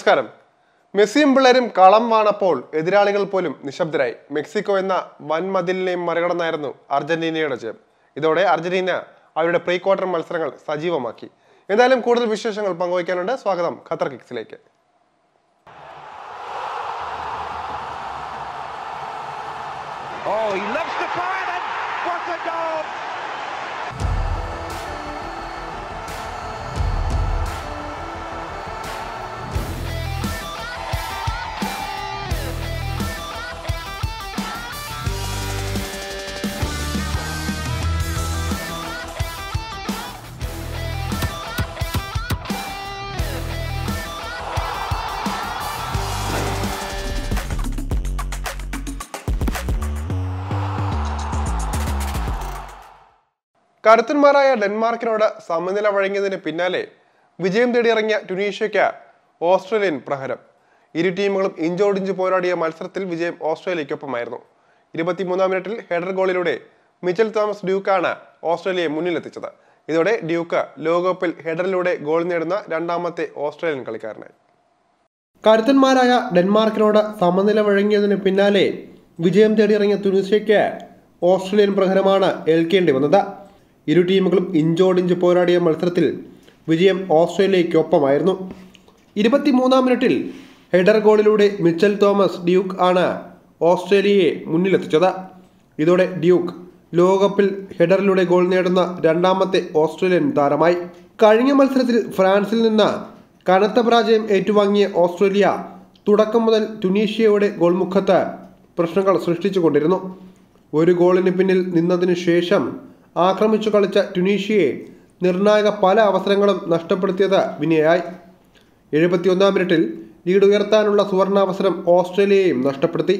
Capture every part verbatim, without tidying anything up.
നമസ്കാരം. മെസ്സിയും പിള്ളേരും കളം വാണപ്പോൾ എതിരാളികൾ പോലും നിശബ്ദരായി. മെക്സിക്കോ എന്ന വൻമതിലിനെയും മറികടന്നായിരുന്നു അർജന്റീനയുടെ ജയം. ഇതോടെ അർജന്റീന അവരുടെ പ്രീ ക്വാർട്ടർ മത്സരങ്ങൾ സജീവമാക്കി. എന്തായാലും കൂടുതൽ വിശേഷങ്ങൾ പങ്കുവയ്ക്കാനുണ്ട്. സ്വാഗതം ഖത്തർ കിക്സിലേക്ക്. Oh, he loves the fire and what a goal! കരുത്തന്മാരായ ഡെൻമാർക്കിനോട് സമനില വഴങ്ങിയതിന് പിന്നാലെ വിജയം തേടിയിറങ്ങിയ ട്യൂണീഷ്യയ്ക്ക് ഓസ്ട്രേലിയൻ പ്രഹരം. ഇരു ടീമുകളും ഇഞ്ചോടിഞ്ച് പോരാടിയ മത്സരത്തിൽ വിജയം ഓസ്ട്രേലിയയ്ക്കൊപ്പമായിരുന്നു. ഇരുപത്തിമൂന്നാം മിനിറ്റിൽ ഹെഡർ ഗോളിലൂടെ മിച്ചൽ തോമസ് ഡ്യൂക്കാണ് ഓസ്ട്രേലിയയെ മുന്നിലെത്തിച്ചത്. ഇതോടെ ഡ്യൂക്ക് ലോകകപ്പിൽ ഹെഡറിലൂടെ ഗോൾ നേടുന്ന രണ്ടാമത്തെ ഓസ്ട്രേലിയൻ കളിക്കാരനായി. കരുത്തന്മാരായ ഡെൻമാർക്കിനോട് സമനില വഴങ്ങിയതിന് പിന്നാലെ വിജയം തേടിയിറങ്ങിയ ട്യൂണീഷ്യയ്ക്ക് ഓസ്ട്രേലിയൻ പ്രഹരമാണ് ഏൽക്കേണ്ടി വന്നത്. ഇരു ടീമുകളും ഇഞ്ചോടിഞ്ച് പോരാടിയ മത്സരത്തിൽ വിജയം ഓസ്ട്രേലിയയ്ക്കൊപ്പമായിരുന്നു. ഇരുപത്തിമൂന്നാം മിനിറ്റിൽ ഹെഡർ ഗോളിലൂടെ മിച്ചൽ തോമസ് ഡ്യൂക്ക് ആണ് ഓസ്ട്രേലിയയെ മുന്നിലെത്തിച്ചത്. ഇതോടെ ഡ്യൂക്ക് ലോകകപ്പിൽ ഹെഡറിലൂടെ ഗോൾ നേടുന്ന രണ്ടാമത്തെ ഓസ്ട്രേലിയൻ താരമായി. കഴിഞ്ഞ മത്സരത്തിൽ ഫ്രാൻസിൽ നിന്ന് കനത്ത പരാജയം ഏറ്റുവാങ്ങിയ ഓസ്ട്രേലിയ തുടക്കം മുതൽ ട്യൂണീഷ്യയുടെ ഗോൾമുഖത്ത് പ്രശ്നങ്ങൾ സൃഷ്ടിച്ചുകൊണ്ടിരുന്നു. ഒരു ഗോളിന് പിന്നിൽ നിന്നതിനു ശേഷം ആക്രമിച്ചു കളിച്ച ട്യൂണീഷ്യയെ നിർണായക പല അവസരങ്ങളും നഷ്ടപ്പെടുത്തിയത് വിനയായി. എഴുപത്തിയൊന്നാം മിനിറ്റിൽ ലീഡ് ഉയർത്താനുള്ള സുവർണാവസരം ഓസ്ട്രേലിയയും നഷ്ടപ്പെടുത്തി.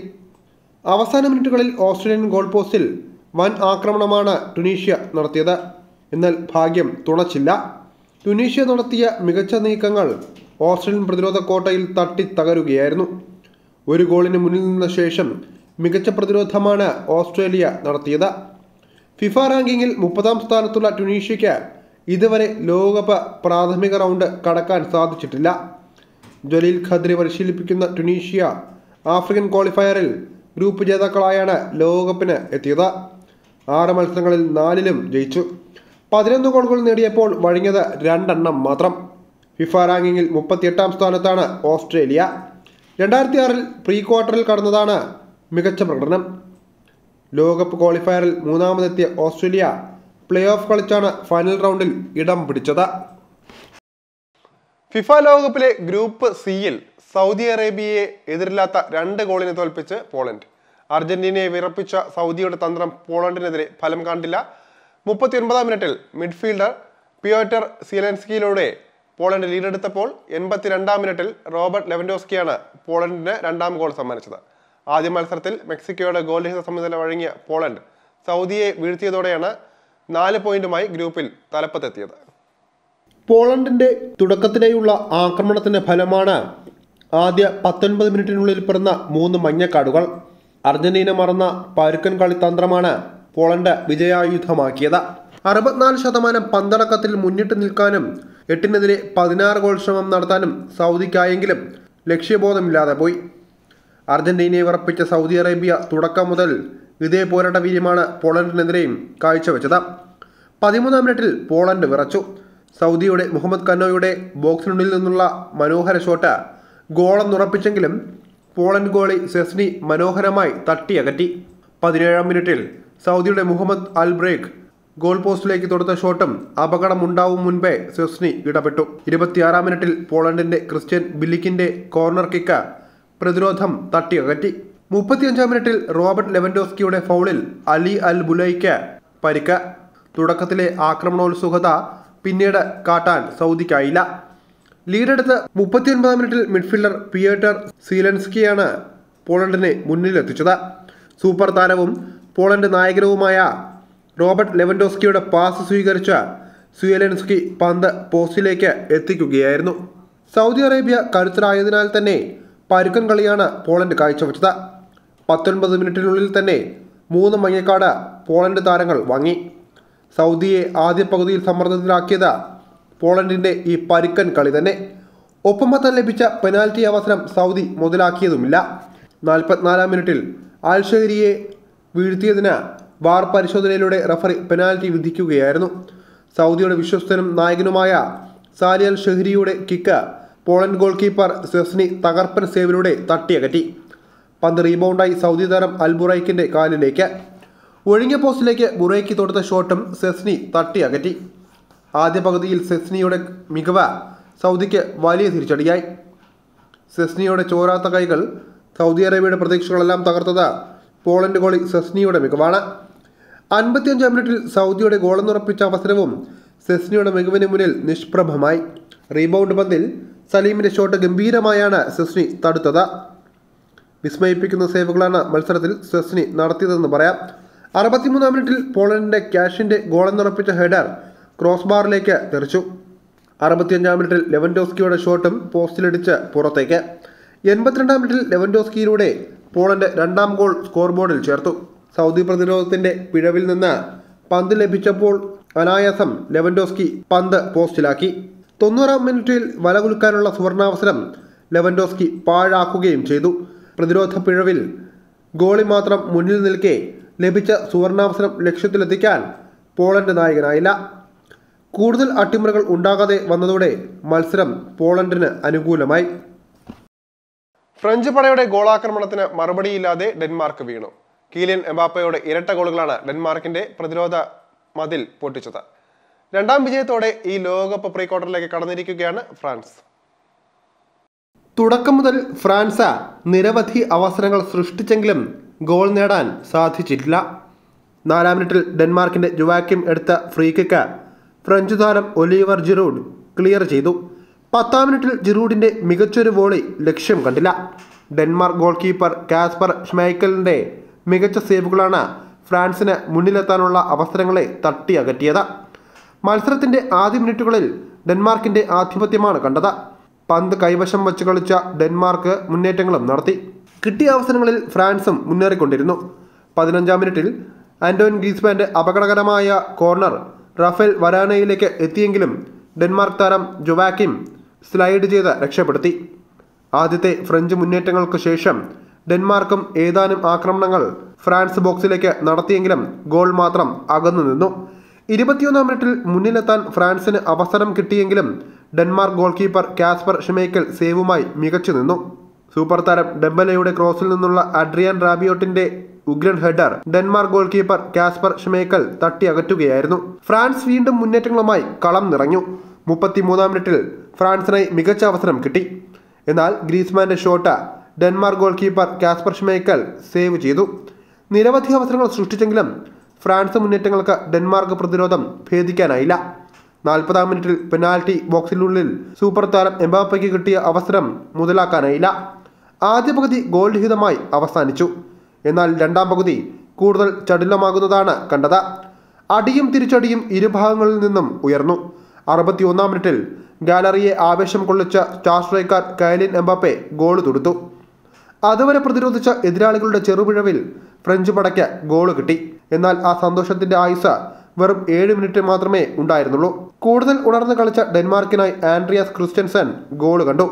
അവസാന മിനിറ്റുകളിൽ ഓസ്ട്രേലിയൻ ഗോൾ പോസ്റ്റിൽ വൻ ആക്രമണമാണ് ട്യൂണീഷ്യ നടത്തിയത്. എന്നാൽ ഭാഗ്യം തുണച്ചില്ല. ട്യൂണീഷ്യ നടത്തിയ മികച്ച നീക്കങ്ങൾ ഓസ്ട്രേലിയൻ പ്രതിരോധ കോട്ടയിൽ തട്ടി തകരുകയായിരുന്നു. ഒരു ഗോളിന് മുന്നിൽ നിന്ന ശേഷം മികച്ച പ്രതിരോധമാണ് ഓസ്ട്രേലിയ നടത്തിയത്. ഫിഫ റാങ്കിങ്ങിൽ മുപ്പതാം സ്ഥാനത്തുള്ള ട്യൂണീഷ്യയ്ക്ക് ഇതുവരെ ലോകകപ്പ് പ്രാഥമിക റൗണ്ട് കടക്കാൻ സാധിച്ചിട്ടില്ല. ജലീൽ ഖദ്രി പരിശീലിപ്പിക്കുന്ന ട്യൂണീഷ്യ ആഫ്രിക്കൻ ക്വാളിഫയറിൽ ഗ്രൂപ്പ് ജേതാക്കളായാണ് ലോകകപ്പിന് എത്തിയത്. ആറ് മത്സരങ്ങളിൽ നാലിലും ജയിച്ചു. പതിനൊന്ന് ഗോളുകൾ നേടിയപ്പോൾ വഴങ്ങിയത് രണ്ടെണ്ണം മാത്രം. ഫിഫ റാങ്കിങ്ങിൽ മുപ്പത്തിയെട്ടാം സ്ഥാനത്താണ് ഓസ്ട്രേലിയ. രണ്ടായിരത്തി ആറിൽ പ്രീ ക്വാർട്ടറിൽ കടന്നതാണ് മികച്ച പ്രകടനം. ലോകകപ്പ് ക്വാളിഫയറിൽ മൂന്നാമതെത്തിയ ഓസ്ട്രേലിയ പ്ലേ ഓഫ് കളിച്ചാണ് ഫൈനൽ റൗണ്ടിൽ ഇടം പിടിച്ചത്. ഫിഫ ലോകകപ്പിലെ ഗ്രൂപ്പ് സിയിൽ സൗദി അറേബ്യയെ എതിരില്ലാത്ത രണ്ട് ഗോളിന് തോൽപ്പിച്ച് പോളണ്ട്. അർജന്റീനയെ വിറപ്പിച്ച സൗദിയുടെ തന്ത്രം പോളണ്ടിനെതിരെ ഫലം കണ്ടില്ല. മുപ്പത്തി ഒൻപതാം മിനിറ്റിൽ മിഡ്ഫീൽഡർ പിയോട്ടർ സീലൻസ്കിയിലൂടെ പോളണ്ട് ലീഡെടുത്തപ്പോൾ എൺപത്തിരണ്ടാം മിനിറ്റിൽ റോബർട്ട് ലെവൻഡോസ്കിയാണ് പോളണ്ടിന് രണ്ടാം ഗോൾ സമ്മാനിച്ചത്. ആദ്യ മത്സരത്തിൽ മെക്സിക്കോയുടെ ഗോൾരഹിത സമനില വഴങ്ങിയ പോളണ്ട് സൗദിയെ വീഴ്ത്തിയതോടെയാണ് നാല് പോയിന്റുമായി ഗ്രൂപ്പിൽ തലപ്പത്തെത്തിയത്. പോളണ്ടിന്റെ തുടക്കത്തിലെയുള്ള ആക്രമണത്തിന്റെ ഫലമാണ് ആദ്യ പത്തൊൻപത് മിനിറ്റിനുള്ളിൽ പിറന്ന മൂന്ന് മഞ്ഞക്കാർഡുകൾ. അർജന്റീന മറന്ന പരുക്കൻ കളിത്തന്ത്രമാണ് പോളണ്ട് വിജയായുധമാക്കിയത്. അറുപത്തിനാല് ശതമാനം പന്തടക്കത്തിൽ മുന്നിട്ട് നിൽക്കാനും എട്ടിനെതിരെ പതിനാറ് ഗോൾ ശ്രമം നടത്താനും സൗദിക്കായെങ്കിലും ലക്ഷ്യബോധമില്ലാതെ പോയി. അർജന്റീനയെ വിറപ്പിച്ച സൗദി അറേബ്യ തുടക്കം മുതൽ ഇതേ പോരാട്ട വീര്യമാണ് പോളണ്ടിനെതിരെയും കാഴ്ചവെച്ചത്. പതിമൂന്നാം മിനിറ്റിൽ പോളണ്ട് വിറച്ചു. സൗദിയുടെ മുഹമ്മദ് കന്നോയുടെ ബോക്സിനുള്ളിൽ നിന്നുള്ള മനോഹര ഷോട്ട് ഗോളെന്നുറപ്പിച്ചെങ്കിലും പോളണ്ട് ഗോളി സെസ്നി മനോഹരമായി തട്ടിയകറ്റി. പതിനേഴാം മിനിറ്റിൽ സൗദിയുടെ മുഹമ്മദ് അൽ ബ്രേക്ക് ഗോൾ പോസ്റ്റിലേക്ക് തൊടുത്ത ഷോട്ടും അപകടമുണ്ടാവും മുൻപേ സെസ്നി ഇടപെട്ടു. ഇരുപത്തിയാറാം മിനിറ്റിൽ പോളണ്ടിന്റെ ക്രിസ്ത്യൻ ബില്ലിക്കിന്റെ കോർണർ കിക്ക് പ്രതിരോധം തട്ടിയകറ്റി. മുപ്പത്തിയഞ്ചാം മിനിറ്റിൽ റോബർട്ട് ലെവൻഡോസ്കിയുടെ ഫൗളിൽ അലി അൽ ബുലൈക്ക് പരിക്ക്. തുടക്കത്തിലെ ആക്രമണോത്സുകത പിന്നീട് കാട്ടാൻ സൗദിക്കായില്ല. ലീഡെടുത്ത് മുപ്പത്തിയൊൻപതാം മിനിറ്റിൽ മിഡ്ഫീൽഡർ പിയോട്ടർ സീലൻസ്കിയാണ് പോളണ്ടിനെ മുന്നിലെത്തിച്ചത്. സൂപ്പർ താരവും പോളണ്ട് നായകനുമായ റോബർട്ട് ലെവൻഡോസ്കിയുടെ പാസ് സ്വീകരിച്ച സീലൻസ്കി പന്ത് പോസ്റ്റിലേക്ക് എത്തിക്കുകയായിരുന്നു. സൗദി അറേബ്യ കരുത്തരായതിനാൽ തന്നെ പരുക്കൻ കളിയാണ് പോളണ്ട് കാഴ്ചവെച്ചത്. പത്തൊൻപത് മിനിറ്റിനുള്ളിൽ തന്നെ മൂന്ന് മഞ്ഞക്കാർഡ് പോളണ്ട് താരങ്ങൾ വാങ്ങി. സൗദിയെ ആദ്യ പകുതിയിൽ സമ്മർദ്ദത്തിലാക്കിയത് പോളണ്ടിന്റെ ഈ പരുക്കൻ കളി തന്നെ. ഒപ്പം പത്താൻ ലഭിച്ച പെനാൽറ്റി അവസരം സൗദി മുതലാക്കിയതുമില്ല. നാൽപ്പത്തിനാലാം മിനിറ്റിൽ അൽ ഷഹരിയെ വീഴ്ത്തിയതിന് വാർ പരിശോധനയിലൂടെ റഫറി പെനാൽറ്റി വിധിക്കുകയായിരുന്നു. സൗദിയുടെ വിശ്വസ്തനും നായകനുമായ സാലി അൽ ഷഹരിയുടെ kick Poland goalkeeper Szczesny തകർപ്പൻ സേവിലൂടെ തട്ടിയകറ്റി. പന്ത് റീബൗണ്ടായി സൗദി താരം അൽ ബുറൈക്കിന്റെ കാലിലേക്ക്. ഒഴിഞ്ഞ പോസ്റ്റിലേക്ക് ബുറൈക്ക് തൊടുത്ത ഷോട്ടും സെസ്നി തട്ടിയകറ്റി. ആദ്യ പകുതിയിൽ സെസ്നിയുടെ മികവ് സൗദിക്ക് വലിയ തിരിച്ചടിയായി. സെസ്നിയുടെ ചോരാത്ത കൈകൾ സൗദി അറേബ്യയുടെ പ്രതീക്ഷകളെല്ലാം തകർത്തത് പോളണ്ട് ഗോളി സെസ്നിയുടെ മികവാണ്. അൻപത്തിയഞ്ചാം മിനിറ്റിൽ സൗദിയുടെ ഗോളെന്നുറപ്പിച്ച അവസരവും സെസ്നിയുടെ മികവിന് മുന്നിൽ നിഷ്പ്രഭമായി. റീബൗണ്ട് പന്തിൽ സലീമിന്റെ ഷോട്ട് ഗംഭീരമായാണ് സെസ്നി തടുത്തത്. വിസ്മയിപ്പിക്കുന്ന സേവുകളാണ് മത്സരത്തിൽ സെസ്നി നടത്തിയതെന്ന് പറയാം. അറുപത്തിമൂന്നാം മിനിറ്റിൽ പോളണ്ടിന്റെ ക്യാഷിന്റെ ഗോളെന്നുറപ്പിച്ച ഹെഡർ ക്രോസ് ബാറിലേക്ക് തെറിച്ചു. അറുപത്തിയഞ്ചാം മിനിറ്റിൽ ലെവൻഡോസ്കിയുടെ ഷോട്ടും പോസ്റ്റിലിടിച്ച് പുറത്തേക്ക്. എൺപത്തിരണ്ടാം മിനിറ്റിൽ ലെവൻഡോസ്കിയിലൂടെ പോളണ്ട് രണ്ടാം ഗോൾ സ്കോർ ബോർഡിൽ ചേർത്തു. സൗദി പ്രതിരോധത്തിന്റെ പിഴവിൽ നിന്ന് പന്ത് ലഭിച്ചപ്പോൾ അനായാസം ലെവൻഡോസ്കി പന്ത് പോസ്റ്റിലാക്കി. തൊണ്ണൂറാം മിനിറ്റിൽ വലകുലുക്കാനുള്ള സുവർണാവസരം ലെവൻഡോസ്കി പാഴാക്കുകയും ചെയ്തു. പ്രതിരോധ പിഴവിൽ ഗോളി മാത്രം മുന്നിൽ നിൽക്കെ ലഭിച്ച സുവർണാവസരം ലക്ഷ്യത്തിലെത്തിക്കാൻ പോളണ്ട് നായകനായില്ല. കൂടുതൽ അട്ടിമറികൾ ഉണ്ടാകാതെ വന്നതോടെ മത്സരം പോളണ്ടിന് അനുകൂലമായി. ഫ്രഞ്ച് പടയുടെ ഗോളാക്രമണത്തിന് മറുപടിയില്ലാതെ ഡെൻമാർക്ക് വീണു. കീലിയൻ എംബാപ്പയുടെ ഇരട്ട ഗോളുകളാണ് ഡെൻമാർക്കിന്റെ പ്രതിരോധ മതിൽ പൊട്ടിച്ചത്. രണ്ടാം വിജയത്തോടെ ഈ ലോകകപ്പ് പ്രീ ക്വാർട്ടറിലേക്ക് കടന്നിരിക്കുകയാണ് ഫ്രാൻസ്. തുടക്കം മുതൽ ഫ്രാൻസ് നിരവധി അവസരങ്ങൾ സൃഷ്ടിച്ചെങ്കിലും ഗോൾ നേടാൻ സാധിച്ചിട്ടില്ല. നാലാം മിനിറ്റിൽ ഡെൻമാർക്കിന്റെ ജുവാക്കിം എടുത്ത ഫ്രീ കിക്ക് ഫ്രഞ്ച് താരം ഒലിവർ ജിറൂഡ് ക്ലിയർ ചെയ്തു. പത്താം മിനിറ്റിൽ ജിറൂഡിന്റെ മികച്ചൊരു വോളി ലക്ഷ്യം കണ്ടില്ല. ഡെൻമാർക്ക് ഗോൾ കീപ്പർ കാസ്പർ ഷ്മൈക്കലിന്റെ മികച്ച സേവുകളാണ് ഫ്രാൻസിന് മുന്നിലെത്താനുള്ള അവസരങ്ങളെ തട്ടിയകറ്റിയത്. മത്സരത്തിന്റെ ആദ്യ മിനിറ്റുകളിൽ ഡെൻമാർക്കിന്റെ ആധിപത്യമാണ് കണ്ടത്. പന്ത് കൈവശം വച്ച് കളിച്ച ഡെൻമാർക്ക് മുന്നേറ്റങ്ങളും നടത്തി. കിട്ടിയ അവസരങ്ങളിൽ ഫ്രാൻസും മുന്നേറിക്കൊണ്ടിരുന്നു. പതിനഞ്ചാം മിനിറ്റിൽ ആന്റോൻ ഗ്രീസ്മാന്റെ അപകടകരമായ കോർണർ റാഫേൽ വരാനയിലേക്ക് എത്തിയെങ്കിലും ഡെൻമാർക്ക് താരം ജൊവാക്കിം സ്ലൈഡ് ചെയ്ത് രക്ഷപ്പെടുത്തി. ആദ്യത്തെ ഫ്രഞ്ച് മുന്നേറ്റങ്ങൾക്ക് ശേഷം ഡെൻമാർക്കും ഏതാനും ആക്രമണങ്ങൾ ഫ്രാൻസ് ബോക്സിലേക്ക് നടത്തിയെങ്കിലും ഗോൾ മാത്രം അകന്നു നിന്നു. ഇരുപത്തിയൊന്നാം മിനിറ്റിൽ മുന്നിലെത്താൻ ഫ്രാൻസിന് അവസരം കിട്ടിയെങ്കിലും Denmark goal keeper Kasper Schmeichel സേവുമായി മികച്ചു നിന്നു. സൂപ്പർ താരം ഡെംബലയുടെ ക്രോസിൽ നിന്നുള്ള അഡ്രിയാൻ റാബിയോട്ടിന്റെ ഉഗ്രൻ header Denmark goal keeper Kasper Schmeichel തട്ടി അകറ്റുകയായിരുന്നു. ഫ്രാൻസ് വീണ്ടും മുന്നേറ്റങ്ങളുമായി കളം നിറഞ്ഞു. മുപ്പത്തിമൂന്നാം മിനിറ്റിൽ ഫ്രാൻസിനായി മികച്ച അവസരം കിട്ടി. എന്നാൽ ഗ്രീസ്മാന്റെ shot Denmark goal keeper Kasper Schmeichel save ചെയ്തു. നിരവധി അവസരങ്ങൾ സൃഷ്ടിച്ചെങ്കിലും ഫ്രാൻസ് മുന്നേറ്റങ്ങൾക്ക് ഡെൻമാർക്ക് പ്രതിരോധം ഭേദിക്കാനായില്ല. നാൽപ്പതാം മിനിറ്റിൽ പെനാൽറ്റി ബോക്സിനുള്ളിൽ സൂപ്പർ താരം എംബാപ്പയ്ക്ക് കിട്ടിയ അവസരം മുതലാക്കാനായില്ല. ആദ്യ പകുതി ഗോൾ രഹിതമായി അവസാനിച്ചു. എന്നാൽ രണ്ടാം പകുതി കൂടുതൽ ചടുലമാകുന്നതാണ് കണ്ടത്. അടിയും തിരിച്ചടിയും ഇരുഭാഗങ്ങളിൽ നിന്നും ഉയർന്നു. അറുപത്തി ഒന്നാം മിനിറ്റിൽ ഗാലറിയെ ആവേശം കൊള്ളിച്ച star striker Kylian Mbappe goal തൊടുത്തു. അതുവരെ പ്രതിരോധിച്ച എതിരാളികളുടെ ചെറുപിഴവിൽ ഫ്രഞ്ച് പടയ്ക്ക് ഗോൾ കിട്ടി. എന്നാൽ ആ സന്തോഷത്തിന്റെ ആയുസ് വെറും ഏഴ് മിനിറ്റ് മാത്രമേ ഉണ്ടായിരുന്നുള്ളൂ. കൂടുതൽ ഉണർന്ന് കളിച്ച ഡെൻമാർക്കിനായി ആൻഡ്രിയാസ് ക്രിസ്റ്റ്യൻസൻ ഗോൾ കണ്ടു.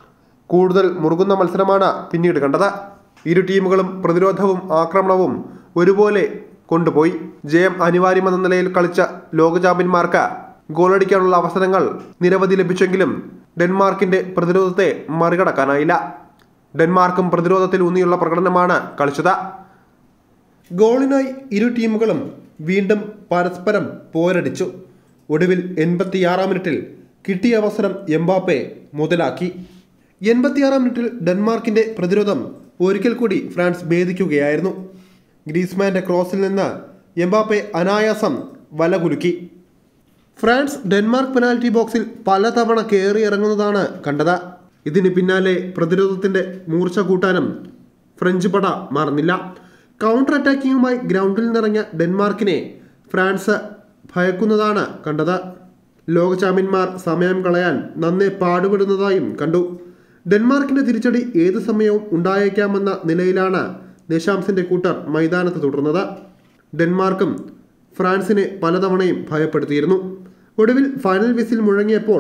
കൂടുതൽ മുറുകുന്ന മത്സരമാണ് പിന്നീട് കണ്ടത്. ഇരു ടീമുകളും പ്രതിരോധവും ആക്രമണവും ഒരുപോലെ കൊണ്ടുപോയി. ജയം അനിവാര്യമെന്ന നിലയിൽ കളിച്ച ലോക ചാമ്പ്യന്മാർക്ക് ഗോളടിക്കാനുള്ള അവസരങ്ങൾ നിരവധി ലഭിച്ചെങ്കിലും ഡെൻമാർക്കിന്റെ പ്രതിരോധത്തെ മറികടക്കാനായില്ല. ഡെൻമാർക്കും പ്രതിരോധത്തിൽ ഊന്നിയുള്ള പ്രകടനമാണ് കളിച്ചത്. ഗോളിനായി ഇരു ടീമുകളും വീണ്ടും പരസ്പരം പോരടിച്ചു. ഒടുവിൽ എൺപത്തിയാറാം മിനിറ്റിൽ കിട്ടിയ അവസരം എംബാപ്പെ മുതലാക്കി. എൺപത്തിയാറാം മിനിറ്റിൽ ഡെൻമാർക്കിന്റെ പ്രതിരോധം ഒരിക്കൽ കൂടി ഫ്രാൻസ് ഭേദിക്കുകയായിരുന്നു. ഗ്രീസ്മാന്റെ ക്രോസിൽ നിന്ന് എംബാപ്പെ അനായാസം വലകുലുക്കി. ഫ്രാൻസ് ഡെൻമാർക്ക് പെനാൽറ്റി ബോക്സിൽ പലതവണ കയറിയിറങ്ങുന്നതാണ് കണ്ടത്. ഇതിന് പിന്നാലെ പ്രതിരോധത്തിന്റെ മൂർച്ച കൂട്ടാനും ഫ്രഞ്ച് പട മറന്നില്ല. കൗണ്ടർ അറ്റാക്കിങ്ങുമായി ഗ്രൗണ്ടിൽ നിറങ്ങിയ ഡെൻമാർക്കിനെ ഫ്രാൻസ് ഭയക്കുന്നതാണ് കണ്ടത്. ലോക ചാമ്പ്യന്മാർ സമയം കളയാൻ നന്നേ പാടുപെടുന്നതായും കണ്ടു. ഡെൻമാർക്കിന്റെ തിരിച്ചടി ഏതു സമയവും ഉണ്ടായേക്കാമെന്ന നിലയിലാണ് ദേശാംസിന്റെ കൂട്ടർ മൈതാനത്ത് തുടർന്നത്. ഡെൻമാർക്കും ഫ്രാൻസിനെ പലതവണയും ഭയപ്പെടുത്തിയിരുന്നു. ഒടുവിൽ ഫൈനൽ വിസിൽ മുഴങ്ങിയപ്പോൾ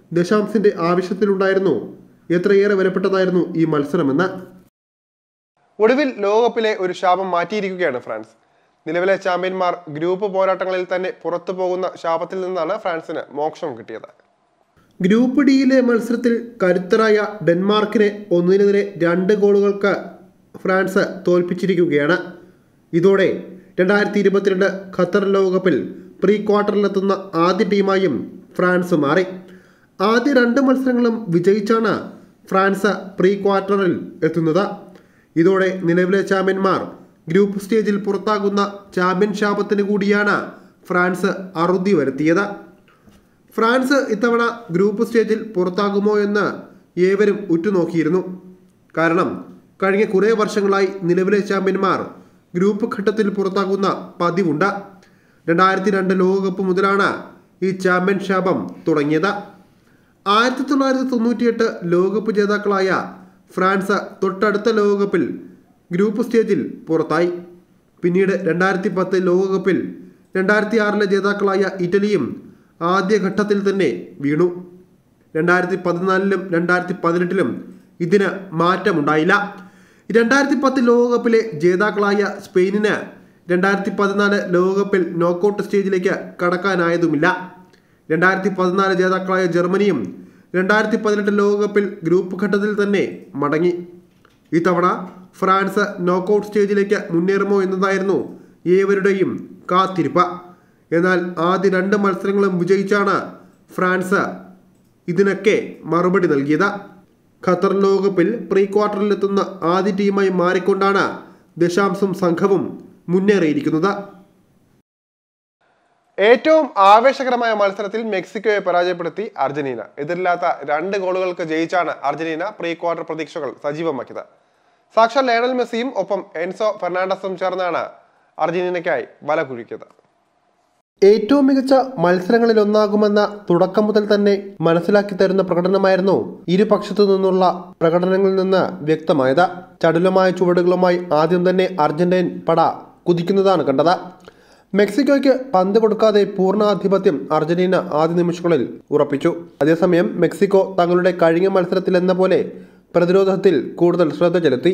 ദശാംശിന്റെ ആവശ്യത്തിലുണ്ടായിരുന്നു എത്രയേറെ വിലപ്പെട്ടതായിരുന്നു ഈ മത്സരമെന്ന്. ഒടുവിൽ ലോകകപ്പിലെ ഒരു ശാപം മാറ്റിയിരിക്കുകയാണ് ഫ്രാൻസ്. നിലവിലെ ചാമ്പ്യന്മാർ ഗ്രൂപ്പ് പോരാട്ടങ്ങളിൽ തന്നെ പുറത്തു പോകുന്ന ശാപത്തിൽ നിന്നാണ് ഫ്രാൻസിന് മോക്ഷം കിട്ടിയത്. ഗ്രൂപ്പ് ഡിയിലെ മത്സരത്തിൽ കരുത്തരായ ഡെൻമാർക്കിനെ ഒന്നിനെതിരെ രണ്ട് ഗോളുകൾക്ക് ഫ്രാൻസ് തോൽപ്പിച്ചിരിക്കുകയാണ്. ഇതോടെ രണ്ടായിരത്തി ഇരുപത്തിരണ്ട് ഖത്തർ ലോകകപ്പിൽ പ്രീ ക്വാർട്ടറിലെത്തുന്ന ആദ്യ ടീമായും ഫ്രാൻസ് മാറി. ആദ്യ രണ്ട് മത്സരങ്ങളും വിജയിച്ചാണ് ഫ്രാൻസ് പ്രീ ക്വാർട്ടറിൽ എത്തുന്നത്. ഇതോടെ നിലവിലെ ചാമ്പ്യന്മാർ ഗ്രൂപ്പ് സ്റ്റേജിൽ പുറത്താകുന്ന ചാമ്പ്യൻ ശാപത്തിന് കൂടിയാണ് ഫ്രാൻസ് അറുതി വരുത്തിയത്. ഫ്രാൻസ് ഇത്തവണ ഗ്രൂപ്പ് സ്റ്റേജിൽ പുറത്താകുമോ എന്ന് ഏവരും ഉറ്റുനോക്കിയിരുന്നു. കാരണം കഴിഞ്ഞ കുറേ വർഷങ്ങളായി നിലവിലെ ചാമ്പ്യന്മാർ ഗ്രൂപ്പ് ഘട്ടത്തിൽ പുറത്താകുന്ന പതിവുണ്ട്. രണ്ടായിരത്തി രണ്ട് ലോകകപ്പ് മുതലാണ് ഈ ചാമ്പ്യൻ ശാപം തുടങ്ങിയത്. ആയിരത്തി തൊള്ളായിരത്തി തൊണ്ണൂറ്റിയെട്ട് ലോകകപ്പ് ജേതാക്കളായ ഫ്രാൻസ് തൊട്ടടുത്ത ലോകകപ്പിൽ ഗ്രൂപ്പ് സ്റ്റേജിൽ പുറത്തായി. പിന്നീട് രണ്ടായിരത്തി പത്ത് ലോകകപ്പിൽ രണ്ടായിരത്തി ആറിലെ ജേതാക്കളായ ഇറ്റലിയും ആദ്യഘട്ടത്തിൽ തന്നെ വീണു. രണ്ടായിരത്തി പതിനാലിലും രണ്ടായിരത്തി പതിനെട്ടിലും ഇതിന് മാറ്റമുണ്ടായില്ല. രണ്ടായിരത്തി പത്ത് ലോകകപ്പിലെ ജേതാക്കളായ സ്പെയിനിന് രണ്ടായിരത്തി പതിനാല് ലോകകപ്പിൽ നോക്കൌട്ട് സ്റ്റേജിലേക്ക് കടക്കാനായതുമില്ല. രണ്ടായിരത്തി പതിനാല് ജേതാക്കളായ ജർമ്മനിയും രണ്ടായിരത്തി പതിനെട്ട് ലോകകപ്പിൽ ഗ്രൂപ്പ് ഘട്ടത്തിൽ തന്നെ മടങ്ങി. ഇത്തവണ ഫ്രാൻസ് നോക്കൌട്ട് സ്റ്റേജിലേക്ക് മുന്നേറുമോ എന്നതായിരുന്നു ഏവരുടെയും കാത്തിരിപ്പ്. എന്നാൽ ആദ്യ രണ്ട് മത്സരങ്ങളും വിജയിച്ചാണ് ഫ്രാൻസ് ഇതിനൊക്കെ മറുപടി നൽകിയത്. ഖത്തർ ലോകകപ്പിൽ പ്രീ ക്വാർട്ടറിലെത്തുന്ന ആദ്യ ടീമായി മാറിക്കൊണ്ടാണ് ദശാംശം സംഘവും മുന്നേറിയിരിക്കുന്നത്. ഏറ്റവും ആവേശകരമായ മത്സരത്തിൽ മെക്സിക്കോയെ പരാജയപ്പെടുത്തി അർജന്റീന. എതിരില്ലാത്ത രണ്ട് ഗോളുകൾക്ക് ജയിച്ചാണ് അർജന്റീന പ്രീ ക്വാർട്ടർ പ്രതീക്ഷകൾ സജീവമാക്കിയത്. സാക്ഷാൽ ലയണൽ മെസ്സിയും ഒപ്പം എൻസോ ഫെർണാണ്ടസും ചേർന്നാണ് അർജന്റീനയ്ക്കായി വല കുഴിക്കിയത്. ഏറ്റവും മികച്ച മത്സരങ്ങളിലൊന്നാകുമെന്ന തുടക്കം മുതൽ തന്നെ മനസ്സിലാക്കി തരുന്ന പ്രകടനമായിരുന്നു ഇരുപക്ഷത്തു നിന്നുള്ള പ്രകടനങ്ങളിൽ നിന്ന് വ്യക്തമായത്. ചടുലമായ ചുവടുകളുമായി ആദ്യം തന്നെ അർജന്റീൻ പട കുതിക്കുന്നതാണ് കണ്ടത്. മെക്സിക്കോയ്ക്ക് പന്ത് കൊടുക്കാതെ പൂർണ്ണാധിപത്യം അർജന്റീന ആദ്യ നിമിഷങ്ങളിൽ ഉറപ്പിച്ചു. അതേസമയം മെക്സിക്കോ തങ്ങളുടെ കഴിഞ്ഞ മത്സരത്തിലെന്ന പോലെ പ്രതിരോധത്തിൽ കൂടുതൽ ശ്രദ്ധ ചെലുത്തി.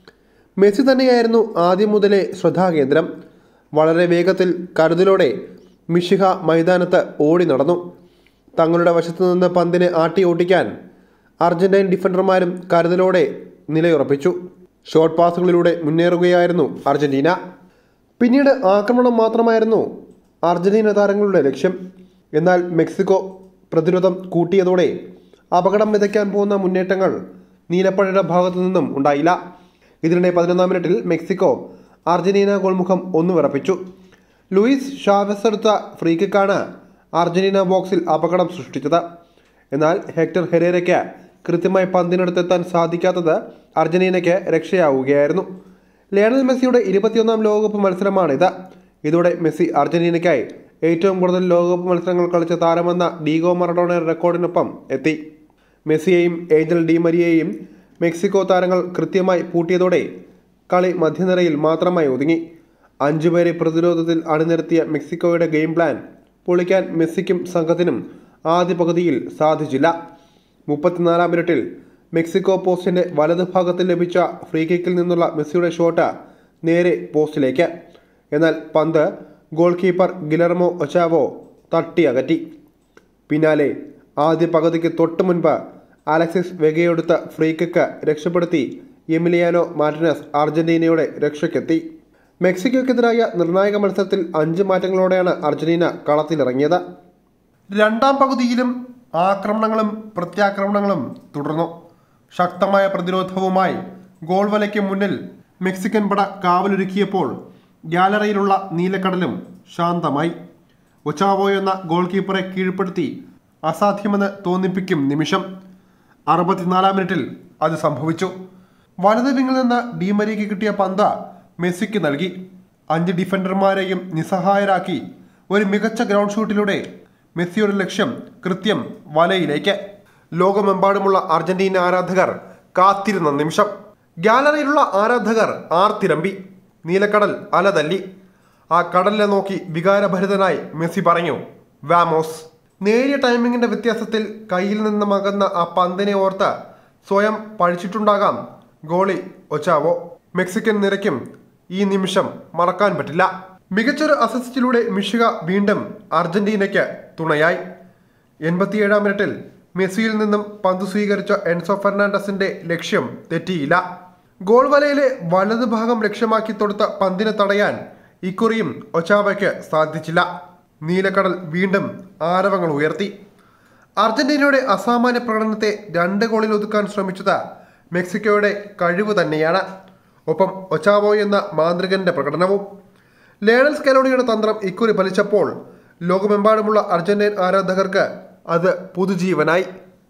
മെസ്സി തന്നെയായിരുന്നു ആദ്യം മുതലേ ശ്രദ്ധാകേന്ദ്രം. വളരെ വേഗത്തിൽ കരുതലോടെ മിഷിഹ മൈതാനത്ത് ഓടി നടന്നു. തങ്ങളുടെ വശത്തു നിന്ന് പന്തിനെ ആട്ടി ഓട്ടിക്കാൻ അർജന്റീൻ ഡിഫൻഡർമാരും കരുതലോടെ നിലയുറപ്പിച്ചു. Short പാസുകളിലൂടെ മുന്നേറുകയായിരുന്നു Argentina. പിന്നീട് ആക്രമണം മാത്രമായിരുന്നു അർജന്റീന താരങ്ങളുടെ ലക്ഷ്യം. എന്നാൽ മെക്സിക്കോ പ്രതിരോധം കൂട്ടിയതോടെ അപകടം വിതയ്ക്കാൻ പോകുന്ന മുന്നേറ്റങ്ങൾ നീലപ്പഴയുടെ ഭാഗത്തു നിന്നും ഉണ്ടായില്ല. ഇതിനിടെ പതിനൊന്നാം മിനിറ്റിൽ മെക്സിക്കോ അർജന്റീന ഗോൾമുഖം ഒന്ന് വിറപ്പിച്ചു. ലൂയിസ് ഷാവസ് എടുത്ത ഫ്രീക്കിക്കാണ് അർജന്റീന ബോക്സിൽ അപകടം സൃഷ്ടിച്ചത്. എന്നാൽ ഹെക്ടർ ഹെരേരയ്ക്ക് കൃത്യമായി പന്തിനടുത്തെത്താൻ സാധിക്കാത്തത് അർജന്റീനയ്ക്ക് രക്ഷയാവുകയായിരുന്നു. ലയണൽ മെസ്സിയുടെ ഇരുപത്തിയൊന്നാം ലോകകപ്പ് മത്സരമാണിത്. ഇതോടെ മെസ്സി അർജന്റീനയ്ക്കായി ഏറ്റവും കൂടുതൽ ലോകകപ്പ് മത്സരങ്ങൾ കളിച്ച താരമെന്ന ഡീഗോ മറഡോണയുടെ റെക്കോർഡിനൊപ്പം എത്തി. മെസ്സിയെയും ഏഞ്ചൽ ഡി മരിയയെയും മെക്സിക്കോ താരങ്ങൾ കൃത്യമായി പൂട്ടിയതോടെ കളി മധ്യനിരയിൽ മാത്രമായി ഒതുങ്ങി. അഞ്ചുപേരെ പ്രതിരോധത്തിൽ അണിനിരത്തിയ മെക്സിക്കോയുടെ ഗെയിം പ്ലാൻ പൊളിക്കാൻ മെസ്സിക്കും സംഘത്തിനും ആദ്യ പകുതിയിൽ സാധിച്ചില്ല. മുപ്പത്തിനാലാം മിനിറ്റിൽ മെക്സിക്കോ പോസ്റ്റിന്റെ വലതുഭാഗത്തിൽ ലഭിച്ച ഫ്രീ കിക്കിൽ നിന്നുള്ള മെസ്സിയുടെ ഷോട്ട് നേരെ പോസ്റ്റിലേക്ക്. എന്നാൽ പന്ത് ഗോൾ കീപ്പർ ഗിലർമോ ഒച്ചാവോ തട്ടി അകറ്റി. പിന്നാലെ ആദ്യ പകുതിക്ക് തൊട്ടു മുൻപ് അലക്സിസ് വെഗയെടുത്ത ഫ്രീ കിക്ക് രക്ഷപ്പെടുത്തി എമിലിയാനോ മാർട്ടിനസ് അർജന്റീനയുടെ രക്ഷയ്ക്കെത്തി. മെക്സിക്കോയ്ക്കെതിരായ നിർണായക മത്സരത്തിൽ അഞ്ച് മാറ്റങ്ങളോടെയാണ് അർജന്റീന കളത്തിലിറങ്ങിയത്. രണ്ടാം പകുതിയിലും ആക്രമണങ്ങളും പ്രത്യാക്രമണങ്ങളും തുടർന്നു. ശക്തമായ പ്രതിരോധവുമായി ഗോൾ വലയ്ക്ക് മുന്നിൽ മെക്സിക്കൻ പട കാവലൊരുക്കിയപ്പോൾ ഗാലറിയിലുള്ള നീലക്കടലും ശാന്തമായി. ഒച്ചാവോ എന്ന ഗോൾ കീപ്പറെ കീഴ്പ്പെടുത്തി അസാധ്യമെന്ന് തോന്നിപ്പിക്കും നിമിഷം. അറുപത്തിനാലാം മിനിറ്റിൽ അത് സംഭവിച്ചു. വലത് വിങ്ങിൽ നിന്ന് ഡിമരിയയ്ക്ക് കിട്ടിയ പന്ത് മെസ്സിക്ക് നൽകി. അഞ്ച് ഡിഫൻഡർമാരെയും നിസ്സഹായരാക്കി ഒരു മികച്ച ഗ്രൗണ്ട് ഷൂട്ടിലൂടെ മെസ്സിയുടെ ലക്ഷ്യം കൃത്യം വലയിലേക്ക്. ലോകമെമ്പാടുമുള്ള അർജന്റീന ആരാധകർ കാത്തിരുന്ന നിമിഷം. ഗാലറിയിലുള്ള ആരാധകർ ആർത്തിരമ്പി. നീലക്കടൽ അലതല്ലി. ആ കടലിനെ നോക്കി വികാരഭരിതനായി മെസ്സി പറഞ്ഞു, വാമോസ്. നേരിയ ടൈമിങ്ങിന്റെ വ്യത്യാസത്തിൽ കയ്യിൽ നിന്നും അകന്ന ആ പന്തിനെ ഓർത്ത് സ്വയം പഴിച്ചിട്ടുണ്ടാകാം ഗോളി ഒച്ചാവോ. മെക്സിക്കൻ നിരയ്ക്കും ഈ നിമിഷം മറക്കാൻ പറ്റില്ല. മികച്ചൊരു അസിസ്റ്റിലൂടെ മിഷിക വീണ്ടും അർജന്റീനയ്ക്ക് തുണയായി. എൺപത്തിയേഴാം മിനിറ്റിൽ മെസ്സിയിൽ നിന്നും പന്ത് സ്വീകരിച്ച എൻസോ ഫെർണാണ്ടസിന്റെ ലക്ഷ്യം തെറ്റിയില്ല. ഗോൾ വലയിലെ വലതുഭാഗം ലക്ഷ്യമാക്കി തൊടുത്ത പന്തിനെ തടയാൻ ഇക്കുറിയും ഒച്ചാവയ്ക്ക് സാധിച്ചില്ല. നീലക്കടൽ വീണ്ടും ആരവങ്ങൾ ഉയർത്തി. അർജന്റീനയുടെ അസാമാന്യ പ്രകടനത്തെ രണ്ട് ഗോളിൽ ഒതുക്കാൻ ശ്രമിച്ചത് മെക്സിക്കോയുടെ കഴിവ് തന്നെയാണ്. ഒപ്പം ഒച്ചാവോ എന്ന മാന്ത്രികന്റെ പ്രകടനവും. ലയണൽ സ്കലോണിയുടെ തന്ത്രം ഇക്കുറി ഫലിച്ചപ്പോൾ ലോകമെമ്പാടുമുള്ള അർജന്റീൻ ആരാധകർക്ക് അത് പുതുജീവനായി.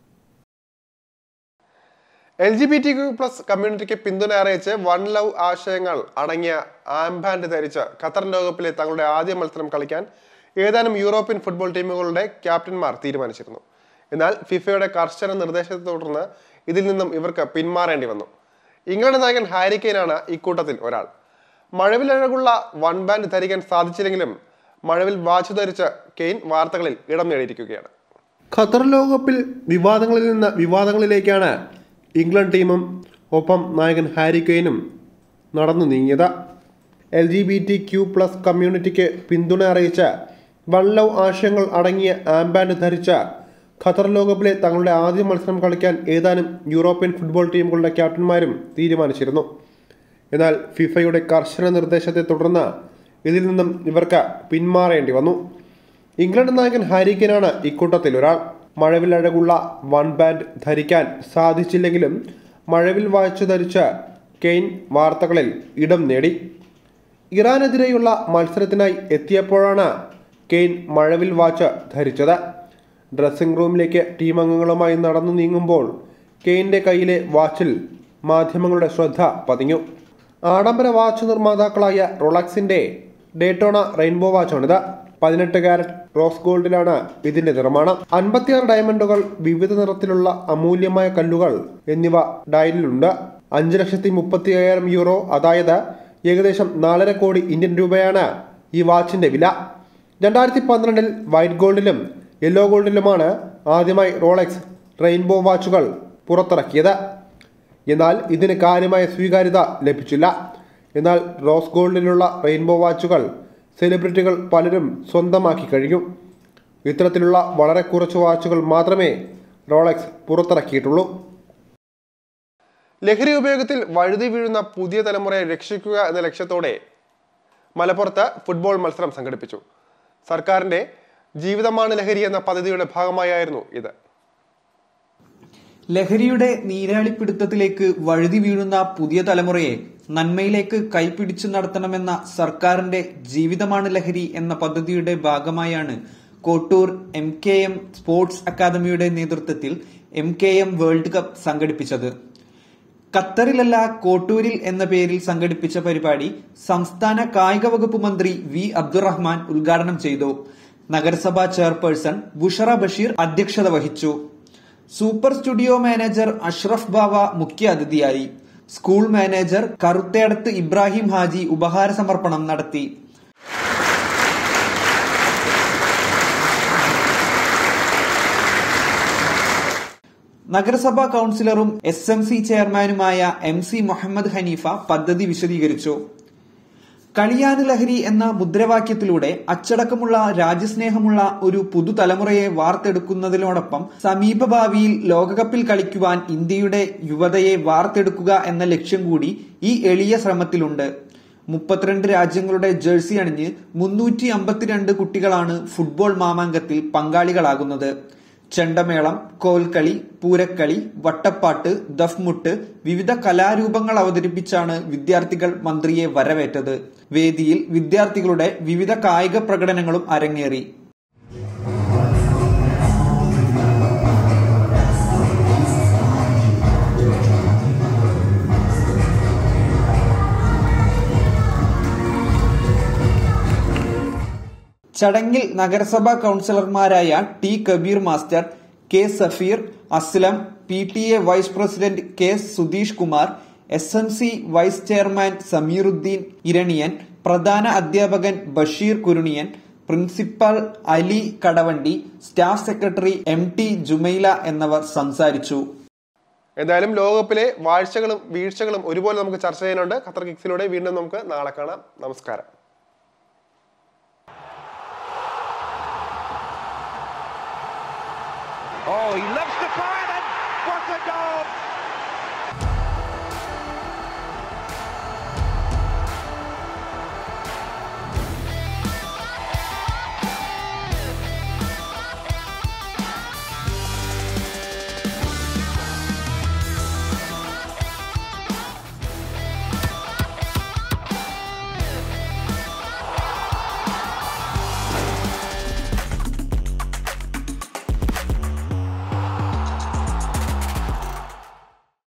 L G B T Q plus കമ്മ്യൂണിറ്റിക്ക് പിന്തുണ അറിയിച്ച് വൺ ലവ് ആശയങ്ങൾ അടങ്ങിയ ആംബാൻഡ് ധരിച്ച് ഖത്തർ ലോകകപ്പിലെ തങ്ങളുടെ ആദ്യ മത്സരം കളിക്കാൻ ഏതാനും യൂറോപ്യൻ ഫുട്ബോൾ ടീമുകളുടെ ക്യാപ്റ്റന്മാർ തീരുമാനിച്ചിരുന്നു. എന്നാൽ ഫിഫയുടെ കർശന നിർദ്ദേശത്തെ തുടർന്ന് ഇതിൽ നിന്നും ഇവർക്ക് പിന്മാറേണ്ടി വന്നു. ഇംഗ്ലണ്ട് നായകൻ ഹാരി കെയ്നാണ് ഇക്കൂട്ടത്തിൽ ഒരാൾ. മഴവിലഴകുള്ള വൺ ബാൻഡ് ധരിക്കാൻ സാധിച്ചില്ലെങ്കിലും മഴവിൽ വാച്ച് ധരിച്ച കെയ്ൻ വാർത്തകളിൽ ഇടം നേടിയിരിക്കുകയാണ്. ഖത്തർ ലോകകപ്പിൽ വിവാദങ്ങളിൽ നിന്ന് വിവാദങ്ങളിലേക്കാണ് ഇംഗ്ലണ്ട് ടീമും ഒപ്പം നായകൻ ഹാരി കെയ്നും നടന്നു നീങ്ങിയത്. L G B T Q plus കമ്മ്യൂണിറ്റിക്ക് പിന്തുണ അറിയിച്ച വൺ ലവ് ആശയങ്ങൾ അടങ്ങിയ ആംബാൻഡ് ധരിച്ച ഖത്തർ ലോകകപ്പിലെ തങ്ങളുടെ ആദ്യ മത്സരം കളിക്കാൻ ഏതാനും യൂറോപ്യൻ ഫുട്ബോൾ ടീമുകളുടെ ക്യാപ്റ്റന്മാരും തീരുമാനിച്ചിരുന്നു. എന്നാൽ ഫിഫയുടെ കർശന നിർദ്ദേശത്തെ തുടർന്ന് ഇതിൽ നിന്നും ഇവർക്ക് പിന്മാറേണ്ടി വന്നു. ഇംഗ്ലണ്ട് നായകൻ ഹാരി കെയ്നാണ് ഇക്കൂട്ടത്തിൽ ഒരാൾ. മഴവിൽ അഴകുള്ള വൺ ബാൻഡ് ധരിക്കാൻ സാധിച്ചില്ലെങ്കിലും മഴവിൽ വാച്ച് ധരിച്ച കെയ്ൻ വാർത്തകളിൽ ഇടം നേടി. ഇറാനെതിരെയുള്ള മത്സരത്തിനായി എത്തിയപ്പോഴാണ് കെയ്ൻ മഴവിൽ വാച്ച് ധരിച്ചത്. ഡ്രസ്സിംഗ് റൂമിലേക്ക് ടീം അംഗങ്ങളുമായി നടന്നു നീങ്ങുമ്പോൾ കെയ്ൻ്റെ കയ്യിലെ വാച്ചിൽ മാധ്യമങ്ങളുടെ ശ്രദ്ധ പതിഞ്ഞു. ആഡംബര വാച്ച് നിർമ്മാതാക്കളായ റോളക്സിന്റെ ഡേറ്റോണ റെയിൻബോ വാച്ചാണിത്. പതിനെട്ട് കാരറ്റ് റോസ് ഗോൾഡിലാണ് ഇതിന്റെ നിർമ്മാണം. അൻപത്തിയാറ് ഡയമണ്ടുകൾ, വിവിധ നിറത്തിലുള്ള അമൂല്യമായ കല്ലുകൾ എന്നിവ ഡയലിലുണ്ട്. അഞ്ച് ലക്ഷത്തി മുപ്പത്തി അയ്യായിരം യൂറോ, അതായത് ഏകദേശം നാലര കോടി ഇന്ത്യൻ രൂപയാണ് ഈ വാച്ചിന്റെ വില. രണ്ടായിരത്തി പന്ത്രണ്ടിൽ വൈറ്റ് ഗോൾഡിലും യെല്ലോ ഗോൾഡിലുമാണ് ആദ്യമായി റോളക്സ് റെയിൻബോ വാച്ചുകൾ പുറത്തിറക്കിയത്. എന്നാൽ ഇതിന് കാര്യമായ സ്വീകാര്യത ലഭിച്ചില്ല. എന്നാൽ റോസ് ഗോൾഡിലുള്ള റെയിൻബോ വാച്ചുകൾ സെലിബ്രിറ്റികൾ പലരും സ്വന്തമാക്കി കഴിഞ്ഞു. ഇത്തരത്തിലുള്ള വളരെ കുറച്ച് വാച്ചുകൾ മാത്രമേ റോളക്സ് പുറത്തിറക്കിയിട്ടുള്ളൂ. ലഹരി ഉപയോഗത്തിൽ വഴുതി വീഴുന്ന പുതിയ തലമുറയെ രക്ഷിക്കുക എന്ന ലക്ഷ്യത്തോടെ മലപ്പുറത്ത് ഫുട്ബോൾ മത്സരം സംഘടിപ്പിച്ചു. സർക്കാരിന്റെ ജീവിതമാണ് ലഹരി എന്ന പദ്ധതിയുടെ ഭാഗമായായിരുന്നു ഇത്. ലഹരിയുടെ നീരാളിപ്പിടുത്തത്തിലേക്ക് വഴുതി വീഴുന്ന പുതിയ തലമുറയെ നന്മയിലേക്ക് കൈപിടിച്ചു നടത്തണമെന്ന സർക്കാരിന്റെ ജീവിതമാണ് ലഹരി എന്ന പദ്ധതിയുടെ ഭാഗമായാണ് Kottur M K M sports അക്കാദമിയുടെ നേതൃത്വത്തിൽ M K M world cup സംഘടിപ്പിച്ചത്. ഖത്തറിലല്ല, കോട്ടൂരിൽ എന്ന പേരിൽ സംഘടിപ്പിച്ച പരിപാടി സംസ്ഥാന കായിക വകുപ്പ് മന്ത്രി വി അബ്ദുറഹ്മാൻ ഉദ്ഘാടനം ചെയ്തു. നഗരസഭാ ചെയർപേഴ്സൺ ബുഷറ ബഷീർ അധ്യക്ഷത വഹിച്ചു. Super studio manager Ashraf Bava മുഖ്യ അതിഥിയായി. സ്കൂൾ മാനേജർ കറുത്തേടത്ത് ഇബ്രാഹിം ഹാജി ഉപഹാര സമർപ്പണം നടത്തി. നഗരസഭാ കൌൺസിലറും എസ് എം സി ചെയർമാനുമായ എം സി മുഹമ്മദ് ഹനീഫ പദ്ധതി വിശദീകരിച്ചു. കളിയാന് ലഹരി എന്ന മുദ്രാവാക്യത്തിലൂടെ അച്ചടക്കമുള്ള, രാജ്യസ്നേഹമുള്ള ഒരു പുതുതലമുറയെ വാർത്തെടുക്കുന്നതിനോടൊപ്പം സമീപഭാവിയിൽ ലോകകപ്പിൽ കളിക്കുവാൻ ഇന്ത്യയുടെ യുവതയെ വാർത്തെടുക്കുക എന്ന ലക്ഷ്യം കൂടി ഈ എളിയ ശ്രമത്തിലുണ്ട്. മുപ്പത്തിരണ്ട് രാജ്യങ്ങളുടെ ജേഴ്സി അണിഞ്ഞ് മുന്നൂറ്റി അമ്പത്തിരണ്ട് കുട്ടികളാണ് ഫുട്ബോൾ മാമാങ്കത്തിൽ പങ്കാളികളാകുന്നത്. ചെണ്ടമേളം, കോൽക്കളി, പൂരക്കളി, വട്ടപ്പാട്ട്, ദഫ്മുട്ട്, വിവിധ കലാരൂപങ്ങൾ അവതരിപ്പിച്ചാണ് വിദ്യാർത്ഥികൾ മന്ത്രിയെ വരവേറ്റത്. വേദിയിൽ വിദ്യാർത്ഥികളുടെ വിവിധ കായിക പ്രകടനങ്ങളും അരങ്ങേറി. ചടങ്ങിൽ നഗരസഭാ കൌൺസിലർമാരായ T Kabeer master, K Safeer, Aslam, P T A vice president K Sudheesh Kumar, S M C vice chairman Samiruddin Eraniyan, പ്രധാന അധ്യാപകൻ Basheer Kuruniyan, principal Ali Kadavandi, staff secretary M T Jumaila എന്നിവർ സംസാരിച്ചു. എന്തായാലും ലോകകപ്പിലെ വാഴ്ചകളും വീഴ്ചകളും ഒരുപോലെ നമുക്ക് ചർച്ച ചെയ്യാനുണ്ട്. ഖത്തർ കിക്സിലൂടെ വീണ്ടും നമുക്ക് നാളെ കാണാം. നമസ്കാരം. Oh, he loves the fire.